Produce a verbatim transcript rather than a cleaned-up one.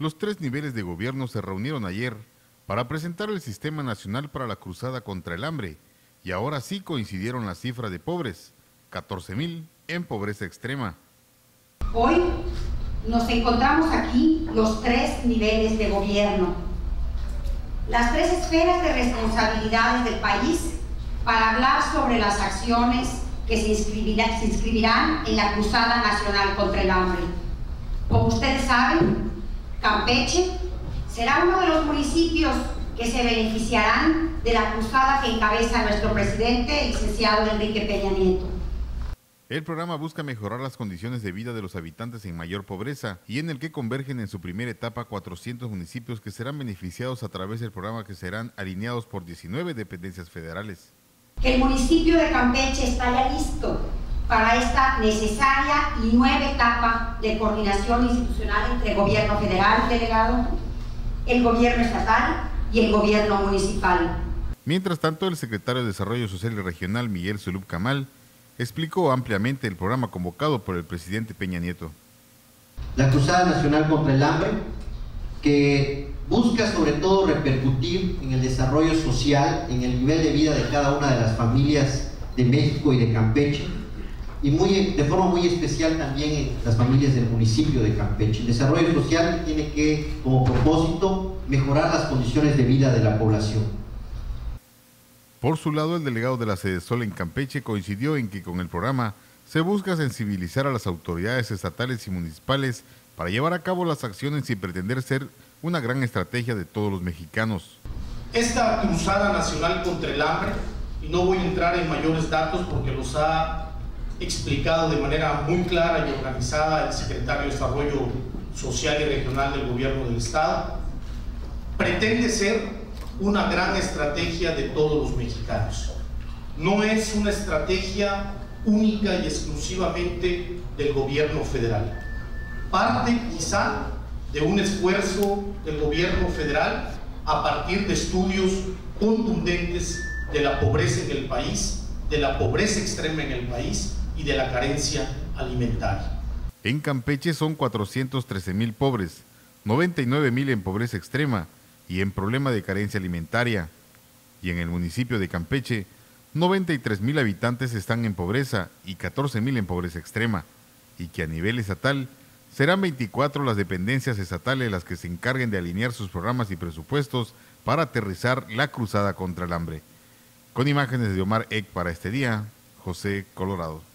Los tres niveles de gobierno se reunieron ayer para presentar el Sistema Nacional para la Cruzada contra el Hambre, y ahora sí coincidieron las cifras de pobres, catorce mil en pobreza extrema. Hoy nos encontramos aquí los tres niveles de gobierno, las tres esferas de responsabilidades del país para hablar sobre las acciones que se inscribirán, se inscribirán en la Cruzada Nacional contra el Hambre. Como ustedes saben, Campeche será uno de los municipios que se beneficiarán de la cruzada que encabeza nuestro presidente, el licenciado Enrique Peña Nieto. El programa busca mejorar las condiciones de vida de los habitantes en mayor pobreza y en el que convergen en su primera etapa cuatrocientos municipios que serán beneficiados a través del programa, que serán alineados por diecinueve dependencias federales. El municipio de Campeche está ya listo para esta necesaria y nueva etapa de coordinación institucional entre el gobierno federal, delegado, el gobierno estatal y el gobierno municipal. Mientras tanto, el secretario de Desarrollo Social y Regional, Miguel Zulub Camal, explicó ampliamente el programa convocado por el presidente Peña Nieto. La Cruzada Nacional contra el Hambre, que busca sobre todo repercutir en el desarrollo social, en el nivel de vida de cada una de las familias de México y de Campeche, y muy, de forma muy especial también en las familias del municipio de Campeche. El desarrollo social tiene que, como propósito, mejorar las condiciones de vida de la población. Por su lado, el delegado de la Sedesol en Campeche coincidió en que con el programa se busca sensibilizar a las autoridades estatales y municipales para llevar a cabo las acciones y pretender ser una gran estrategia de todos los mexicanos. Esta Cruzada Nacional contra el Hambre, y no voy a entrar en mayores datos porque los ha explicado de manera muy clara y organizada el secretario de Desarrollo Social y Regional del Gobierno del Estado, pretende ser una gran estrategia de todos los mexicanos. No es una estrategia única y exclusivamente del gobierno federal. Parte quizá de un esfuerzo del gobierno federal a partir de estudios contundentes de la pobreza en el país, de la pobreza extrema en el país y de la carencia alimentaria. En Campeche son cuatrocientos trece mil pobres, noventa y nueve mil en pobreza extrema y en problema de carencia alimentaria. Y en el municipio de Campeche, noventa y tres mil habitantes están en pobreza y catorce mil en pobreza extrema, y que a nivel estatal serán veinticuatro las dependencias estatales las que se encarguen de alinear sus programas y presupuestos para aterrizar la cruzada contra el hambre. Con imágenes de Omar Eck para este día, José Colorado.